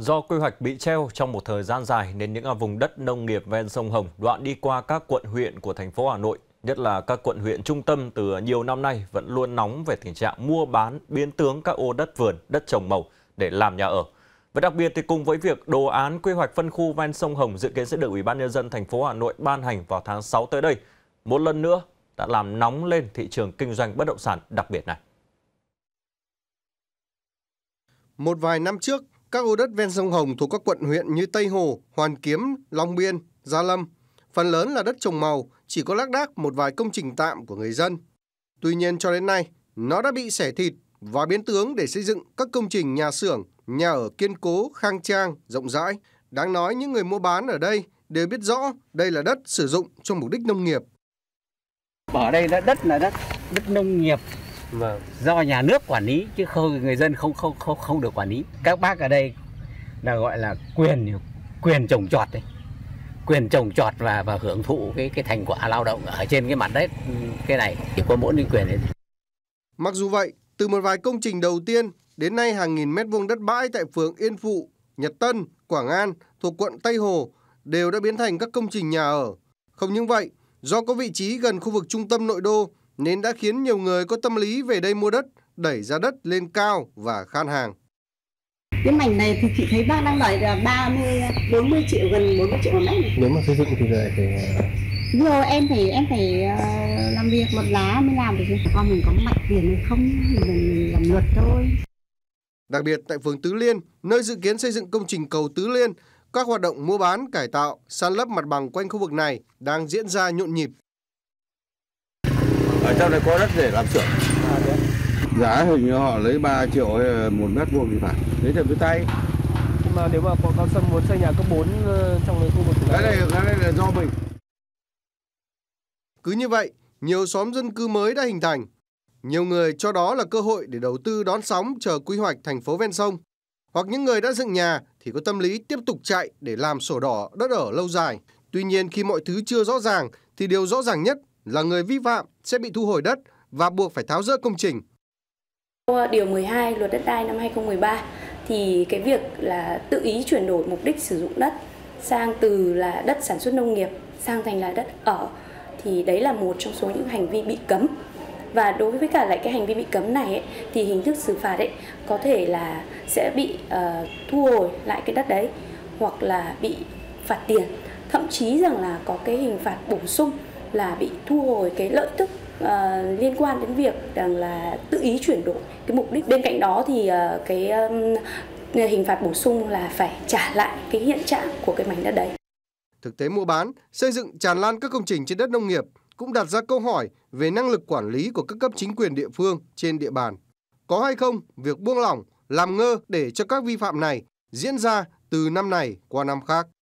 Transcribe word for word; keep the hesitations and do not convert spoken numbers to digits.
Do quy hoạch bị treo trong một thời gian dài nên những vùng đất nông nghiệp ven sông Hồng đoạn đi qua các quận huyện của thành phố Hà Nội, nhất là các quận huyện trung tâm từ nhiều năm nay vẫn luôn nóng về tình trạng mua bán, biến tướng các ô đất vườn, đất trồng màu để làm nhà ở. Và đặc biệt thì cùng với việc đồ án quy hoạch phân khu ven sông Hồng dự kiến sẽ được Ủy ban Nhân dân thành phố Hà Nội ban hành vào tháng sáu tới đây, một lần nữa đã làm nóng lên thị trường kinh doanh bất động sản đặc biệt này. Một vài năm trước, các ô đất ven sông Hồng thuộc các quận huyện như Tây Hồ, Hoàn Kiếm, Long Biên, Gia Lâm, phần lớn là đất trồng màu, chỉ có lác đác một vài công trình tạm của người dân. Tuy nhiên cho đến nay, nó đã bị xẻ thịt và biến tướng để xây dựng các công trình nhà xưởng, nhà ở kiên cố, khang trang, rộng rãi. Đáng nói những người mua bán ở đây đều biết rõ đây là đất sử dụng cho mục đích nông nghiệp. Ở đây là đất là đất đất nông nghiệp mà do nhà nước quản lý chứ không người dân không không không không được quản lý. Các bác ở đây là gọi là quyền quyền trồng trọt đấy. Quyền trồng trọt và và hưởng thụ cái cái thành quả lao động ở trên cái mặt đất cái này chỉ có mỗi cái quyền đấy. Mặc dù vậy, từ một vài công trình đầu tiên đến nay hàng nghìn mét vuông đất bãi tại phường Yên Phụ, Nhật Tân, Quảng An thuộc quận Tây Hồ đều đã biến thành các công trình nhà ở. Không những vậy, do có vị trí gần khu vực trung tâm nội đô nên đã khiến nhiều người có tâm lý về đây mua đất, đẩy giá đất lên cao và khan hàng. Cái mảnh này thì chị thấy bác đang đòi là ba mươi, bốn mươi triệu, gần bốn mươi triệu một mét. Nếu mà xây dựng thì lại phải... Bây giờ em phải em phải uh, làm việc một lá mới làm được. Con mình có mạnh tiền hay không, mình làm luật thôi. Đặc biệt tại phường Tứ Liên, nơi dự kiến xây dựng công trình cầu Tứ Liên, các hoạt động mua bán, cải tạo, san lấp mặt bằng quanh khu vực này đang diễn ra nhộn nhịp. Ở trong này có đất để làm xưởng. Giá hình như họ lấy ba triệu một mét vuông thì phải. Lấy theo cái tay. Nhưng mà nếu mà có cao Sâm muốn xây nhà cấp bốn trong cái khu vực này, cái này, cái này là do mình. Cứ như vậy, nhiều xóm dân cư mới đã hình thành. Nhiều người cho đó là cơ hội để đầu tư đón sóng chờ quy hoạch thành phố ven sông. Hoặc những người đã dựng nhà thì có tâm lý tiếp tục chạy để làm sổ đỏ đất ở lâu dài. Tuy nhiên khi mọi thứ chưa rõ ràng thì điều rõ ràng nhất là người vi phạm sẽ bị thu hồi đất và buộc phải tháo dỡ công trình. Điều mười hai Luật Đất đai năm hai không một ba thì cái việc là tự ý chuyển đổi mục đích sử dụng đất sang từ là đất sản xuất nông nghiệp sang thành là đất ở thì đấy là một trong số những hành vi bị cấm. Và đối với cả lại cái hành vi bị cấm này ấy, thì hình thức xử phạt ấy có thể là sẽ bị uh, thu hồi lại cái đất đấy hoặc là bị phạt tiền, thậm chí rằng là có cái hình phạt bổ sung là bị thu hồi cái lợi tức uh, liên quan đến việc rằng là tự ý chuyển đổi cái mục đích. Bên cạnh đó thì uh, cái um, hình phạt bổ sung là phải trả lại cái hiện trạng của cái mảnh đất đấy. Thực tế mua bán, xây dựng tràn lan các công trình trên đất nông nghiệp cũng đặt ra câu hỏi về năng lực quản lý của các cấp chính quyền địa phương trên địa bàn. Có hay không việc buông lỏng, làm ngơ để cho các vi phạm này diễn ra từ năm này qua năm khác?